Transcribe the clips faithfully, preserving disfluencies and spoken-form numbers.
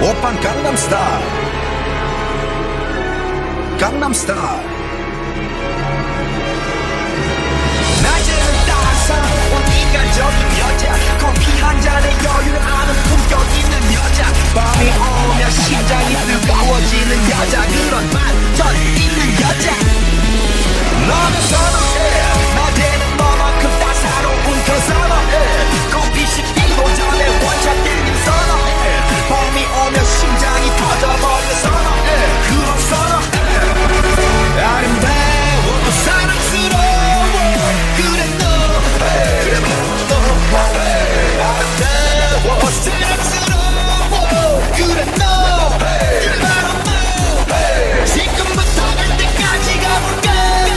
오빤 강남스타일 강남스타일 낮에는 따사로운 인간적인 여자 커피 한 잔에 여유를 아는 품격 있는 여자 밤이 오면 심장이 뜨거워지는 여자 그런 반전 있는 여자 너는 선호해 낮에는 너만큼 따사로운 그 선호해 커피 식기도 전에 원샷 때린 선호해 밤이 오면 심장이 터져버리는 선호해 그런 선호해 아름다워 사랑스러워 그래 너 그래 너 아름다워 사랑스러워 그래 너 그래 바로 너 지금부터 갈 때까지 가볼까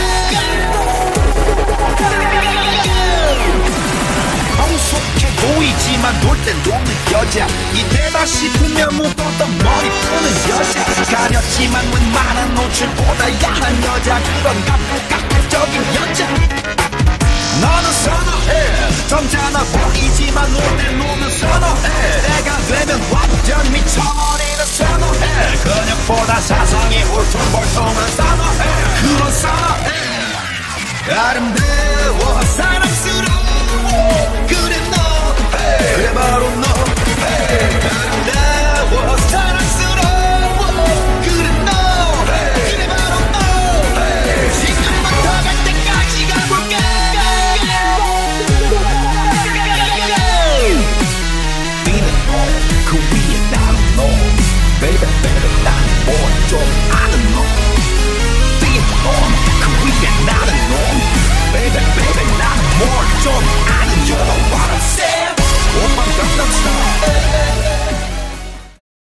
성숙해 보이지만 놀 땐 녹는 여자 이때다 싶으면 묶었던 머리 푸는 여자 가렸지만 웬만한 노출보다 야한 여자 그런 까끌까끌적인 여자 너는 선호해 점잖아 보이지만 놀 땐 노는 선호해 내가 되면 완전 미쳐버리는 선호해 근육보다 사상이 울퉁불퉁한 선호해 그런 선호해 아름다워 사랑스러워 그래 너 그래 바로 너 아름다워 사랑스러워 그래 너 그래 바로 너 지금부터 갈 때까지 가볼까 비는 너그 위에 나는 너 Baby baby 나는 뭘좀 아는 너 비는 너그 위에 나는